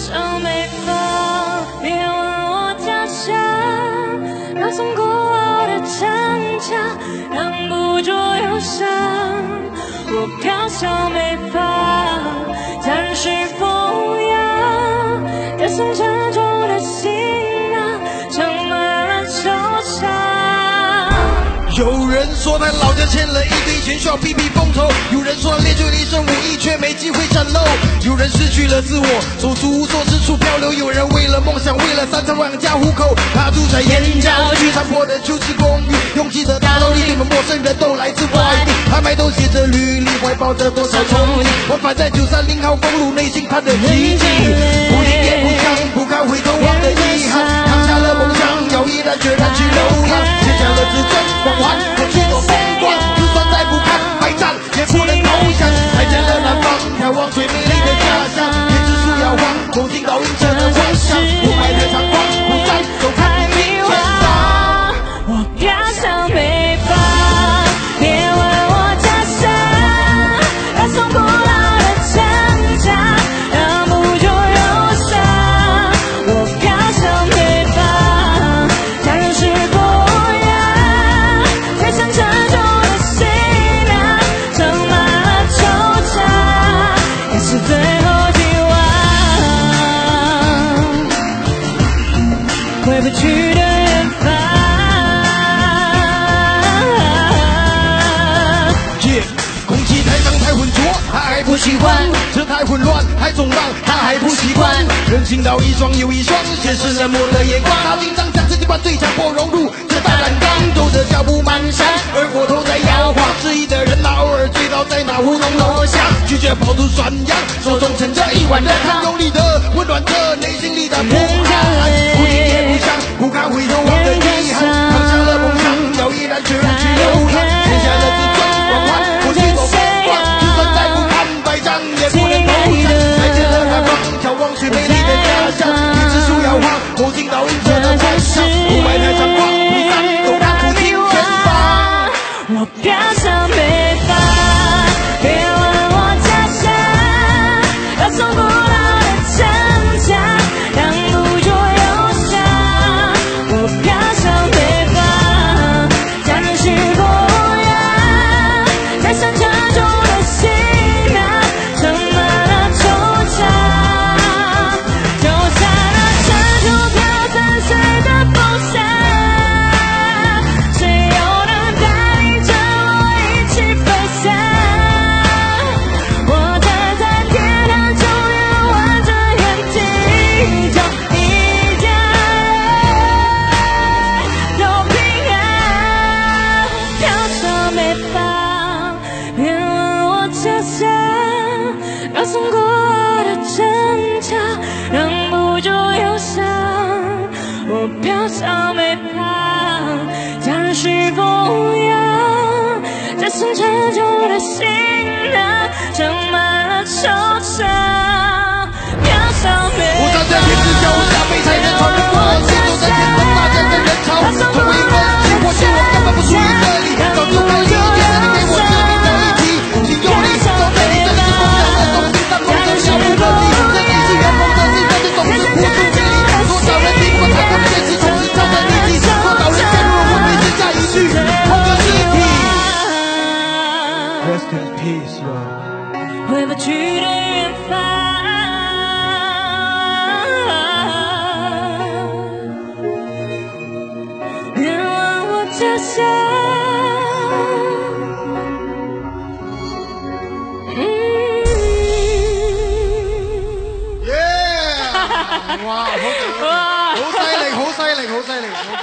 向北方，别问我家乡，绕从古老的城墙，挡不住忧伤。我飘向北方，家人是风扬，歌声沉重的行囊，盛满了惆怅。 有人说他老家欠了一堆钱，需要避避风头；有人说练就了一身武艺，却没机会展露；有人失去了自我，手足无措，四处漂流；有人为了梦想，为了三餐养家糊口。他住在燕郊区残破的旧式公寓，拥挤的大楼里，你们陌生人都来自外地，拍卖都写着履历，怀抱着多少憧憬。往返在930号公路，内心盼着奇迹，不听也不想，不敢回头望的遗憾，扛下了梦想，要毅然决然去流浪，写下了自尊光环，过去多风光，就算再不堪败战，也不能投降。看见了南方，眺望最美丽的家乡，椰子树摇晃，梦听到云层的幻想，雾霾的长光，不再走开迷惘。 我飘向北方，别问我家乡，要从古老的城墙，挡不住忧伤。我飘向北方，家人是风扬，推向沉重的行囊，盛满了惆怅，也是最后希望。回不去的远方。 空气太脏太浑浊，他还不喜欢；车太混乱太匆忙，他还不习惯。人行道一双又一双，现实冷漠的眼光。他紧张将自己把最强迫融入这大染缸，走着脚步蹒跚，而骨头在摇晃。质疑的人那偶尔醉倒在那胡同楼下，拒绝跑出涮羊，手中盛着一碗热汤，用力的温暖着内心里的不安。不听也不想，不敢回头望的遗憾，扛下了梦想，要毅然决然去流浪，写下了自尊光环，过去多风光，就算再不堪败仗，也不能投降。再见了南方，眺望最美丽的家乡，一枝树摇晃，梦听到云层的幻想，雾霾太长光，不散都看不清前方。 我飘向北方，别问我家乡，要从古老的城墙，挡不住忧伤。我飘向北方，家人是风扬，带上沉重的行囊，盛满了惆怅，就像那尘土飘散碎的风沙，谁又能带领着我一起飞翔？我站在天堂，终于望着远地，就一家人都平安。飘向北方，别问我家乡，要从古老的城墙，挡不住忧伤。我飘向北方，家人是风扬，这层沉重的行囊，盛满了惆怅。飘向北我站在天之脚下，被才人传人过，行走在前方，大家的人潮，从未分析，或许我根本不属于这里，早就可以，别人给我指引的一题，请用力，走在你的时光上的东西，但梦的小不得力，这里是远方的地方的种子，活出美丽。多少人听过他们现实总是唱的逆境，多少人陷入了昏迷，只下一句空的尸体。Rest in peace, Lord。 回不去的远方，别问我家乡。 哇！好犀利，好犀利，好犀利！